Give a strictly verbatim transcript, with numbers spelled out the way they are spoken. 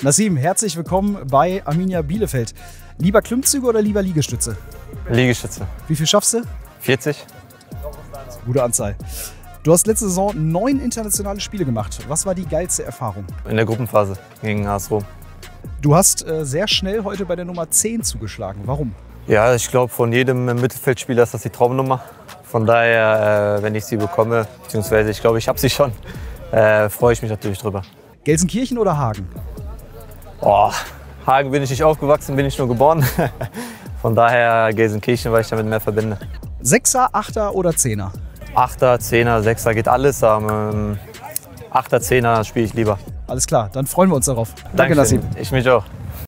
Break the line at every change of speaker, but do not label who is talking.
Nassim, herzlich willkommen bei Arminia Bielefeld. Lieber Klimmzüge oder lieber Liegestütze?
Liegestütze.
Wie viel schaffst du?
vierzig.
Gute Anzahl. Du hast letzte Saison neun internationale Spiele gemacht. Was war die geilste Erfahrung?
In der Gruppenphase gegen A S Rom.
Du hast äh, sehr schnell heute bei der Nummer zehn zugeschlagen. Warum?
Ja, ich glaube, von jedem Mittelfeldspieler ist das die Traumnummer. Von daher, äh, wenn ich sie bekomme, beziehungsweise ich glaube, ich habe sie schon, äh, freue ich mich natürlich drüber.
Gelsenkirchen oder Hagen?
Oh, Hagen bin ich nicht aufgewachsen, bin ich nur geboren. Von daher Gelsenkirchen, weil ich damit mehr verbinde.
Sechser, Achter oder Zehner?
Achter, Zehner, Sechser geht alles. Aber ähm, Achter, Zehner spiele ich lieber.
Alles klar, dann freuen wir uns darauf. Danke,
Dankeschön.
Nassim.
Ich mich auch.